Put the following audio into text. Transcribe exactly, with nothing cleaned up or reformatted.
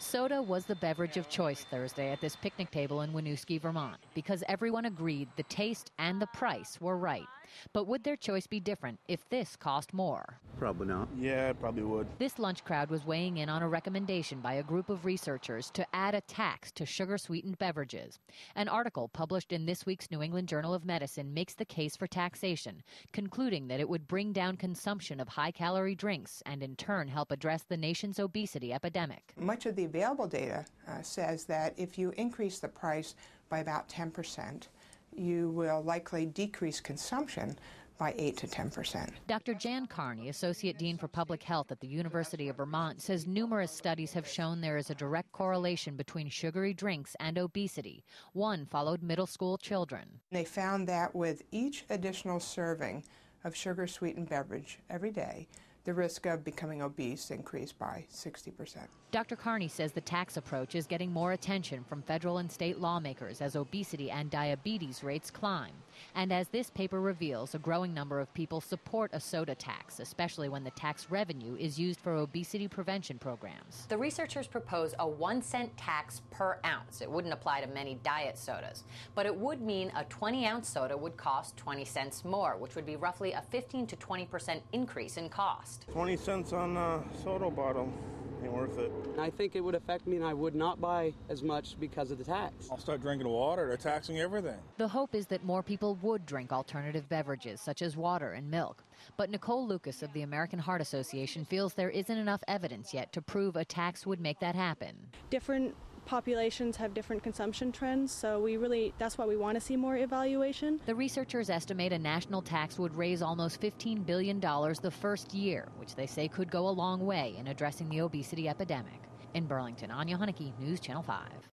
Soda was the beverage of choice Thursday at this picnic table in Winooski, Vermont, because everyone agreed the taste and the price were right. But would their choice be different if this cost more? Probably not. Yeah, it probably would. This lunch crowd was weighing in on a recommendation by a group of researchers to add a tax to sugar-sweetened beverages. An article published in this week's New England Journal of Medicine makes the case for taxation, concluding that it would bring down consumption of high-calorie drinks and in turn help address the nation's obesity epidemic. Much of the available data uh, says that if you increase the price by about ten percent, you will likely decrease consumption by eight to ten percent. Doctor Jan Carney, Associate Dean for Public Health at the University of Vermont, says numerous studies have shown there is a direct correlation between sugary drinks and obesity. One followed middle school children. They found that with each additional serving of sugar-sweetened beverage every day, the risk of becoming obese increased by sixty percent. Doctor Carney says the tax approach is getting more attention from federal and state lawmakers as obesity and diabetes rates climb. And as this paper reveals, a growing number of people support a soda tax, especially when the tax revenue is used for obesity prevention programs. The researchers propose a one cent tax per ounce. It wouldn't apply to many diet sodas, but it would mean a twenty ounce soda would cost twenty cents more, which would be roughly a fifteen to twenty percent increase in cost. twenty cents on a soda bottle ain't worth it. I think it would affect me and I would not buy as much because of the tax. I'll start drinking water. They're taxing everything. The hope is that more people would drink alternative beverages such as water and milk. But Nicole Lucas of the American Heart Association feels there isn't enough evidence yet to prove a tax would make that happen. Different populations have different consumption trends, so we really, that's why we want to see more evaluation. The researchers estimate a national tax would raise almost fifteen billion dollars the first year, which they say could go a long way in addressing the obesity epidemic. In Burlington, Anya Haneke, News Channel five.